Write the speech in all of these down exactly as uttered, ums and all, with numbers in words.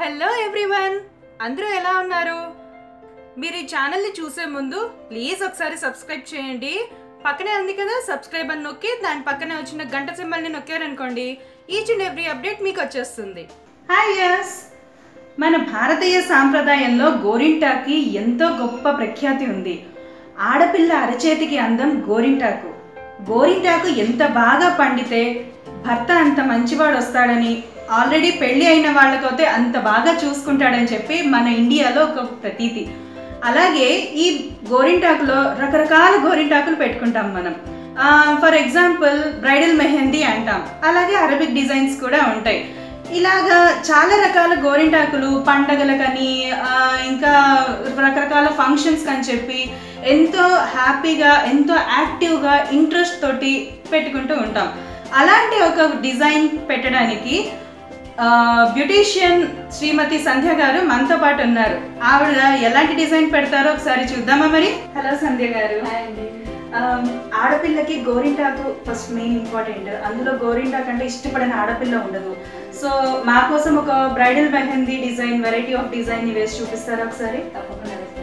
Hello everyone, అందరూ ఎలా ఉన్నారు? మీరు ఈ ఛానల్ని చూసే ముందు ప్లీజ్ ఒకసారి సబ్స్క్రైబ్ చేయండి. పక్కనే ఉంది కదా సబ్స్క్రైబ్ అని నొక్కి దాని పక్కనే వచ్చిన గంట సింబల్ని నొక్కారనుకోండి, ఈచ్ అండ్ ఎవ్రీ అప్డేట్ మీకు వచ్చేస్తుంది. హాయ్ యస్, మన భారతీయ సాంప్రదాయంలో గోరింటాకి ఎంతో గొప్ప ప్రఖ్యాతి ఉంది. ఆడపిల్ల అరచేతికి అందం గోరింటాకు. గోరింటాకు ఎంత బాగా పండితే భర్త అంత మంచివాడు వస్తాడని, ఆల్రెడీ పెళ్ళి అయిన వాళ్ళకైతే అంత బాగా చూసుకుంటాడని చెప్పి మన ఇండియాలో ఒక ప్రతీతి. అలాగే ఈ గోరింటాకులో రకరకాల గోరింటాకులు పెట్టుకుంటాం మనం. ఫర్ ఎగ్జాంపుల్ బ్రైడల్ మెహందీ అంటాం, అలాగే అరబిక్ డిజైన్స్ కూడా ఉంటాయి. ఇలాగా చాలా రకాల గోరింటాకులు పండగలకని ఇంకా రకరకాల ఫంక్షన్స్ అని చెప్పి ఎంతో హ్యాపీగా, ఎంతో యాక్టివ్గా, ఇంట్రెస్ట్ తోటి పెట్టుకుంటూ ఉంటాం. అలాంటి ఒక డిజైన్ పెట్టడానికి బ్యూటిషియన్ శ్రీమతి సంధ్య గారు మనతో పాటు ఉన్నారు. ఆవిడ ఎలాంటి డిజైన్ పెడతారో ఒకసారి చూద్దామా మరి? హలో సంధ్య గారు. ఆడపిల్లకి గోరింటాకు ఫస్ట్ మెయిన్ ఇంపార్టెంట్. అందులో గోరింటాకు అంటే ఇష్టపడిన ఆడపిల్ల ఉండదు. సో మా కోసం ఒక bridal mehndi design, variety of design ని వేసి చూపిస్తారా ఒకసారి? తప్పకుండా వేస్తాను.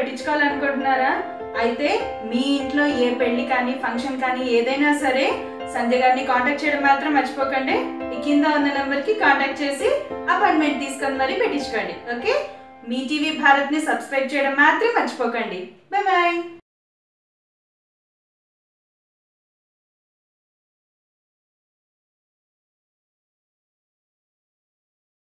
పెట్టించుకోవాలనుకుంటున్నారా? అయితే మీ ఇంట్లో ఏ పెళ్లి కానీ ఫంక్షన్ కానీ ఏదైనా సరే సంధ్య గారిని కాంటాక్ట్ చేయడం మాత్రం మర్చిపోకండి. ఈ కింద ఉన్న నెంబర్ కి కాంటాక్ట్ చేసి అపాయింట్మెంట్ తీసుకొని మరీ పెట్టించుకోండి. ఓకే, మీ టీవీ భారత్ ని సబ్స్క్రైబ్ చేయడం మాత్రం మర్చిపోకండి. Bye bye.